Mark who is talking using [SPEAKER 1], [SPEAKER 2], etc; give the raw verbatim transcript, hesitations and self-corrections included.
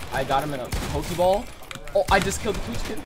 [SPEAKER 1] I got him in a pokeball. Oh, I just killed the Twitch kid.